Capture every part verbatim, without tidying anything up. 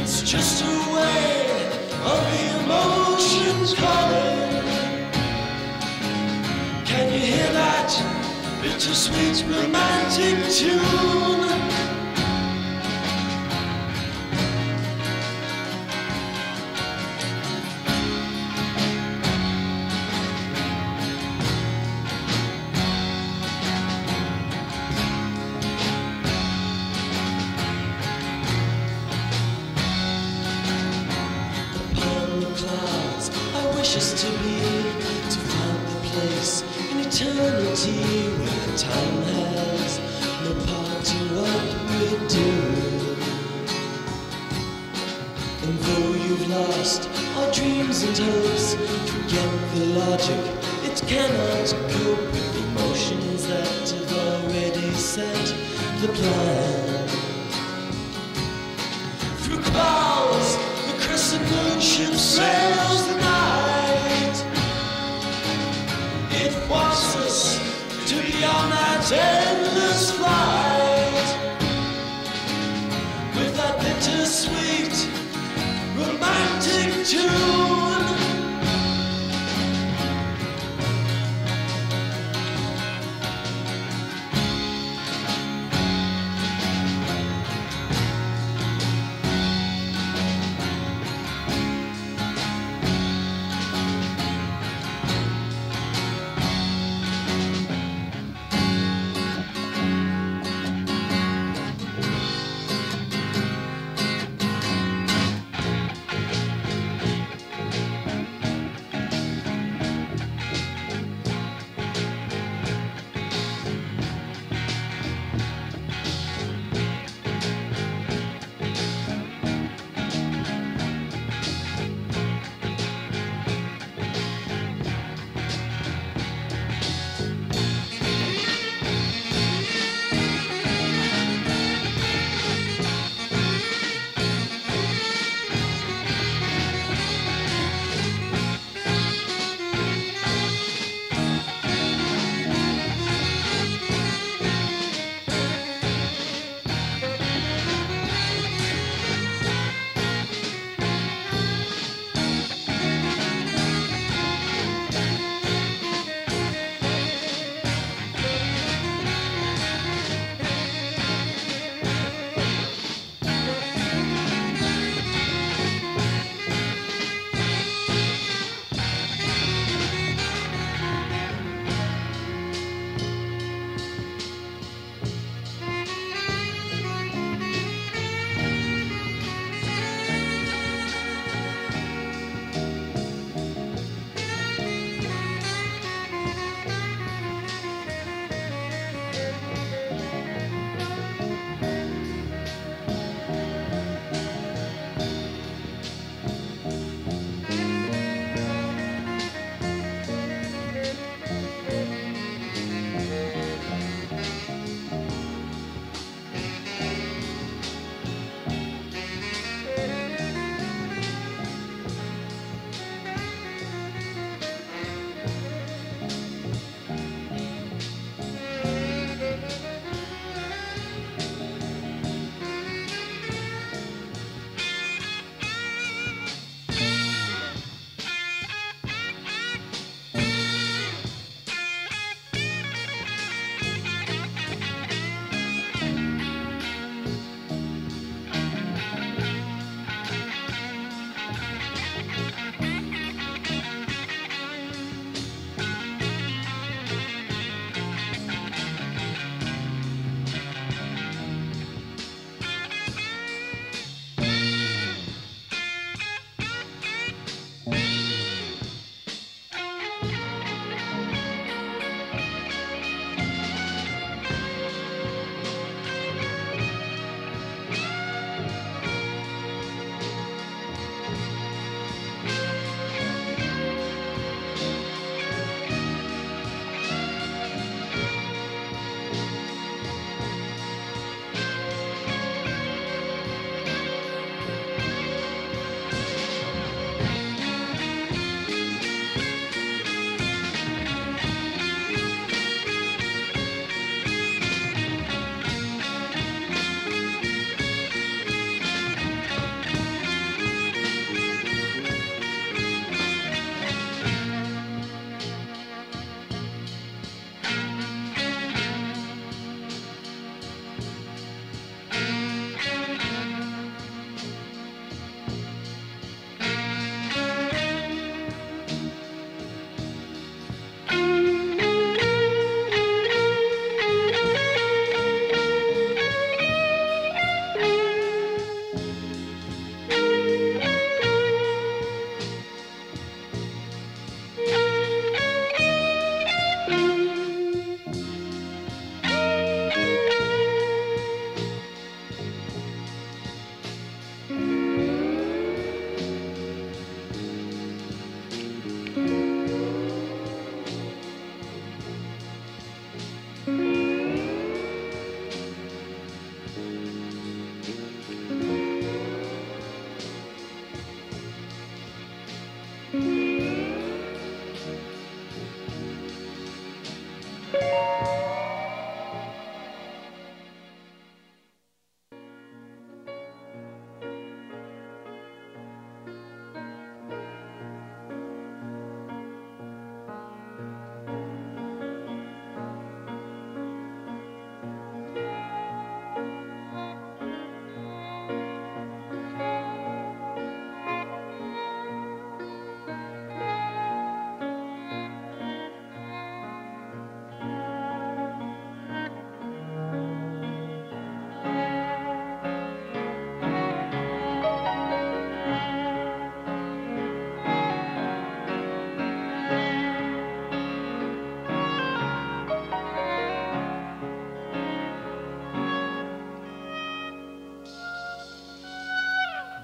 It's just a way of the emotions calling. Can you hear that bittersweet romantic tune? Clouds, I wish us to be, to find the place in eternity where time has no part in what we do. And though you've lost our dreams and hopes, forget the logic, it cannot cope with emotions that have already set the plan. Through clouds, the moon ship sails the night. It wants us to be on that endless flight, with that bittersweet romantic tune.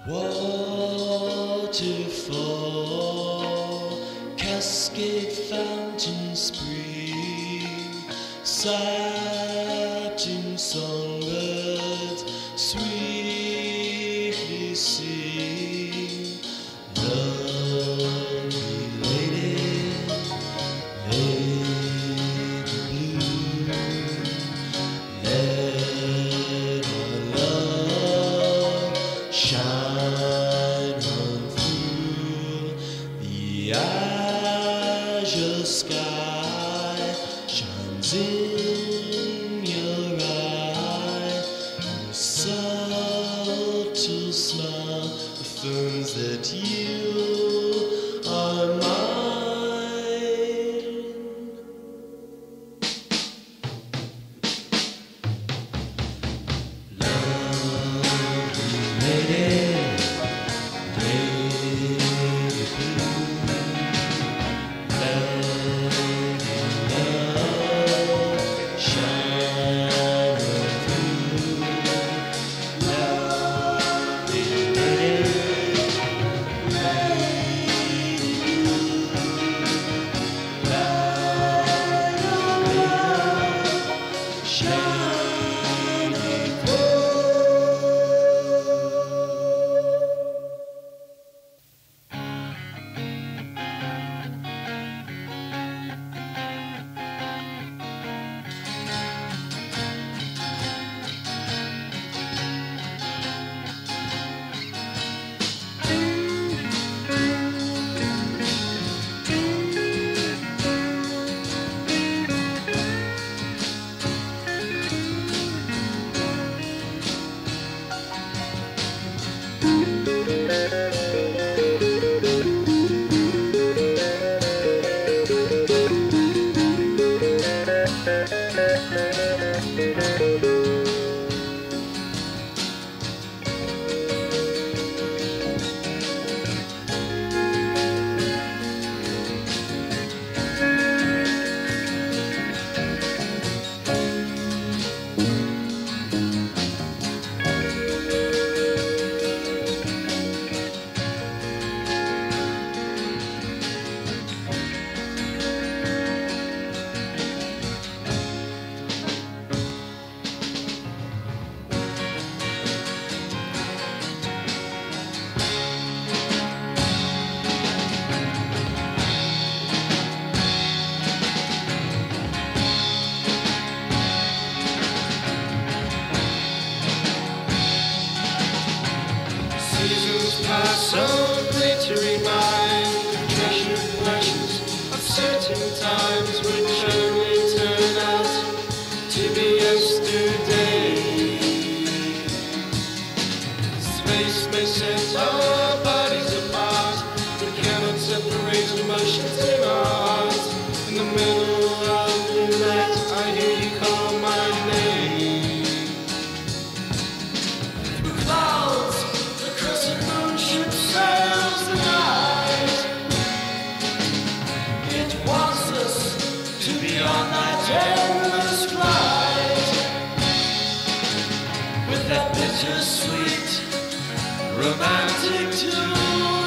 Waterfall, cascade, fountain, spring, satin songbirds sweetly sing. Lovely lady, lady blue, let our love shine on through the azure sky, shines in your eye, and a subtle smile affirms that you are mine. Lovely lady, lady blue, let love shine on through. Lovely lady, lady blue, let love shine on through. Seasons pass on, glittering mind, treasured pleasures of certain times which only turn out to be yesterday. Space may set our bodies apart, we cannot separate emotions in our hearts. In the middle of the night, I hear you call my name. Through clouds, the crescent moon ship sails the night. It wants us to be on that endless flight, with that bittersweet romantic tune.